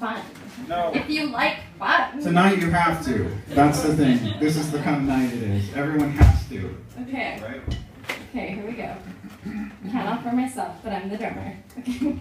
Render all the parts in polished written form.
fun. No. If you like fun. Tonight you have to. That's the thing. This is the kind of night it is. Everyone has to. Okay. Right? Okay, here we go. Count off for myself, but I'm the drummer. Okay.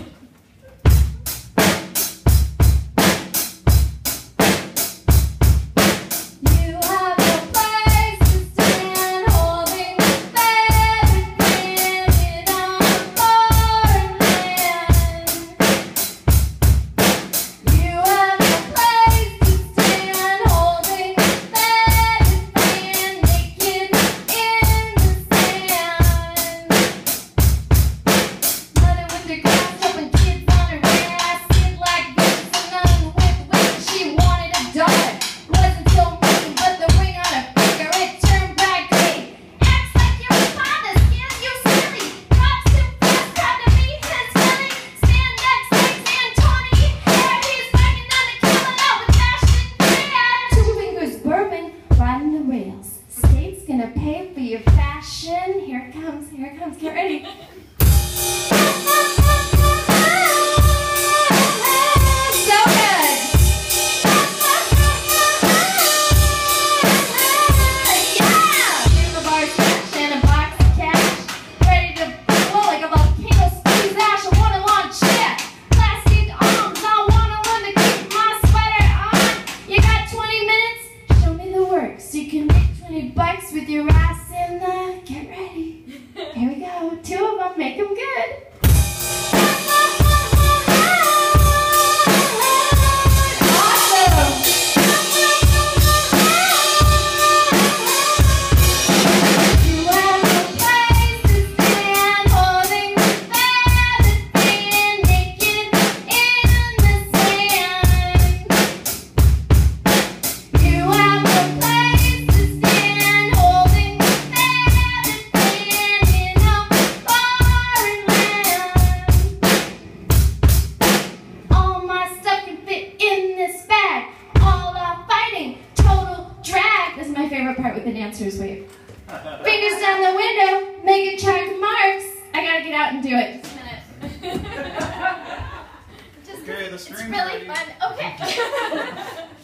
Get ready. Dancers wave. Fingers down the window, make it track marks. I gotta get out and do it. Just a minute. Okay, the string's it's really ready. fun. Okay.